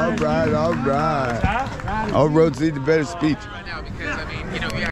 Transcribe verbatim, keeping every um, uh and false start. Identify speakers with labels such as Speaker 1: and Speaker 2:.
Speaker 1: All right, all right. All roads lead to better speech.
Speaker 2: Right now, because I mean, you know, we